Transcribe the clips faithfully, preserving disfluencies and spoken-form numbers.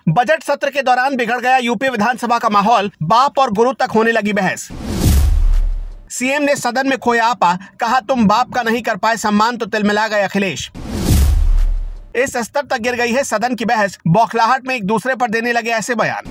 Budget सत्र के दौरान बिगड़ गया यूपी विधानसभा का माहौल, बाप और गुरु तक होने लगी बहस। सीएम ने सदन में खोया आपा, कहा तुम बाप का नहीं कर पाए सम्मान तो तिलमिला गए अखिलेश। इस स्तर तक गिर गई है सदन की बहस, बौखलाहट में एक दूसरे पर देने लगे ऐसे बयान।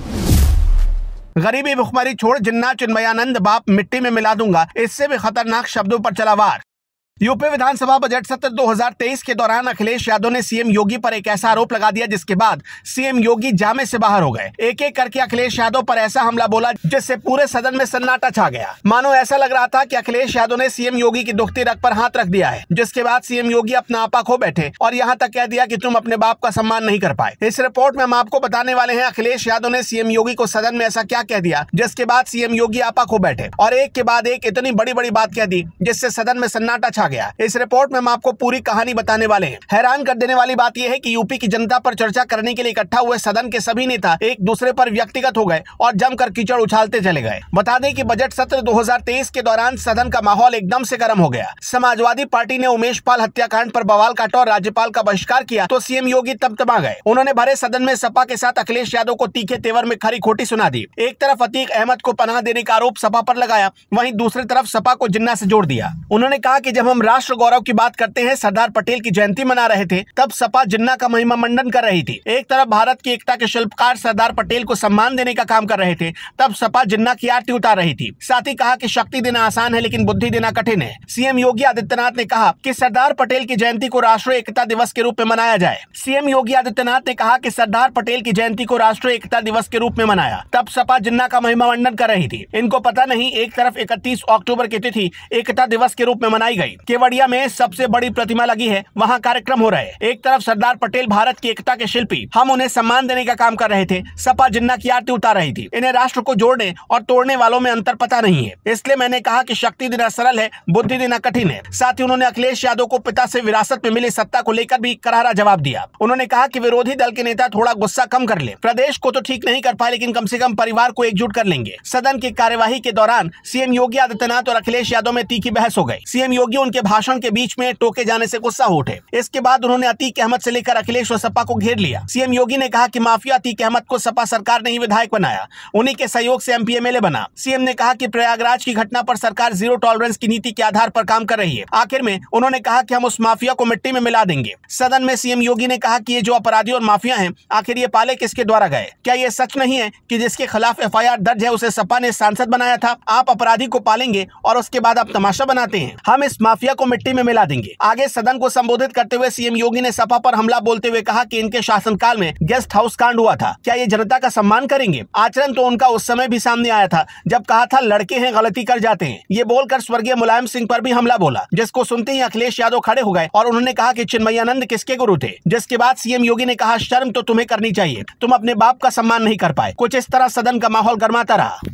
गरीबी भुखमरी छोड़ जिन्ना चिन्मयानंद बाप मिट्टी में मिला दूंगा, इससे भी खतरनाक शब्दों पर चला वार। यूपी विधानसभा बजट सत्र दो हज़ार तेईस के दौरान अखिलेश यादव ने सीएम योगी पर एक ऐसा आरोप लगा दिया जिसके बाद सीएम योगी जामे से बाहर हो गए। एक एक करके अखिलेश यादव पर ऐसा हमला बोला जिससे पूरे सदन में सन्नाटा छा गया। मानो ऐसा लग रहा था कि अखिलेश यादव ने सीएम योगी की दुखती रग पर हाथ रख दिया है, जिसके बाद सीएम योगी अपना आपा खो बैठे और यहाँ तक कह दिया कि तुम अपने बाप का सम्मान नहीं कर पाए। इस रिपोर्ट में हम आपको बताने वाले हैं अखिलेश यादव ने सीएम योगी को सदन में ऐसा क्या कह दिया जिसके बाद सीएम योगी आपा खो बैठे और एक के बाद एक इतनी बड़ी बड़ी बात कह दी जिससे सदन में सन्नाटा छा गया। इस रिपोर्ट में हम आपको पूरी कहानी बताने वाले हैं। हैरान कर देने वाली बात यह है कि यूपी की जनता पर चर्चा करने के लिए इकट्ठा हुए सदन के सभी नेता एक दूसरे पर व्यक्तिगत हो गए और जमकर कीचड़ उछालते चले गए। बता दें कि बजट सत्र दो हज़ार तेईस के दौरान सदन का माहौल एकदम से गर्म हो गया। समाजवादी पार्टी ने उमेश पाल हत्याकांड पर बवाल काटा और राज्यपाल का बहिष्कार किया तो सीएम योगी तमतमा गए। उन्होंने भरे सदन में सपा के साथ अखिलेश यादव को तीखे तेवर में खरी खोटी सुना दी। एक तरफ अतीक अहमद को पनाह देने का आरोप सपा पर लगाया, वहीं दूसरी तरफ सपा को जिन्ना से जोड़ दिया। उन्होंने कहा कि जब हम राष्ट्र गौरव की बात करते हैं, सरदार पटेल की जयंती मना रहे थे, तब सपा जिन्ना का महिमा मंडन कर रही थी। एक तरफ भारत की एकता के शिल्पकार सरदार पटेल को सम्मान देने का काम कर रहे थे, तब सपा जिन्ना की आरती उतार रही थी। साथ ही कहा कि शक्ति देना आसान है लेकिन बुद्धि देना कठिन है। सीएम योगी आदित्यनाथ ने कहा कि सरदार पटेल की जयंती को राष्ट्रीय एकता दिवस के रूप में मनाया जाए। सीएम योगी आदित्यनाथ ने कहा कि सरदार पटेल की जयंती को राष्ट्रीय एकता दिवस के रूप में मनाया, तब सपा जिन्ना का महिमा मंडन कर रही थी। इनको पता नहीं, एक तरफ इकतीस अक्टूबर की तिथि एकता दिवस के रूप में मनाई गई। केवड़िया में सबसे बड़ी प्रतिमा लगी है, वहाँ कार्यक्रम हो रहे। एक तरफ सरदार पटेल भारत की एकता के शिल्पी, हम उन्हें सम्मान देने का काम कर रहे थे, सपा जिन्ना की आरती उतार रही थी। इन्हें राष्ट्र को जोड़ने और तोड़ने वालों में अंतर पता नहीं है। इसलिए मैंने कहा कि शक्ति देना सरल है, बुद्धि देना कठिन है। साथ ही उन्होंने अखिलेश यादव को पिता से विरासत में मिली सत्ता को लेकर भी करारा जवाब दिया। उन्होंने कहा कि विरोधी दल के नेता थोड़ा गुस्सा कम कर ले। प्रदेश को तो ठीक नहीं कर पाए लेकिन कम से कम परिवार को एकजुट कर लेंगे। सदन की कार्यवाही के दौरान सीएम योगी आदित्यनाथ और अखिलेश यादव में तीखी बहस हो गई। सीएम योगी उनके भाषण के बीच में टोके जाने से गुस्सा हो उठे। इसके बाद उन्होंने अतीक अहमद से लेकर अखिलेश और सपा को घेर लिया। सीएम योगी ने कहा कि माफिया अतीक अहमद को सपा सरकार ने ही विधायक बनाया, उन्हीं के सहयोग से एमपी एमएलए बना। सीएम ने कहा कि प्रयागराज की घटना पर सरकार जीरो टॉलरेंस की नीति के आधार पर काम कर रही है। आखिर में उन्होंने कहा कि हम उस माफिया को मिट्टी में मिला देंगे। सदन में सीएम योगी ने कहा कि ये जो अपराधी और माफिया हैं, आखिर ये पाले किसके द्वारा गए? क्या ये सच नहीं है कि जिसके खिलाफ एफ आई आर दर्ज है उसे सपा ने सांसद बनाया था? आप अपराधी को पालेंगे और उसके बाद आप तमाशा बनाते हैं। हम इस माफिया को मिट्टी में मिला देंगे। आगे सदन को संबोधित करते हुए सीएम योगी ने सपा पर हमला बोलते हुए कहा कि इनके शासनकाल में गेस्ट हाउस कांड हुआ था, क्या ये जनता का सम्मान करेंगे? आचरण तो उनका उस समय भी सामने आया था जब कहा था लड़के हैं गलती कर जाते हैं। ये बोलकर स्वर्गीय मुलायम सिंह पर भी हमला बोला, जिसको सुनते ही अखिलेश यादव खड़े हो गए और उन्होंने कहा कि चिन्मयानंद किसके गुरु थे? जिसके बाद सीएम योगी ने कहा शर्म तो तुम्हें करनी चाहिए, तुम अपने बाप का सम्मान नहीं कर पाए। कुछ इस तरह सदन का माहौल गर्माता रहा।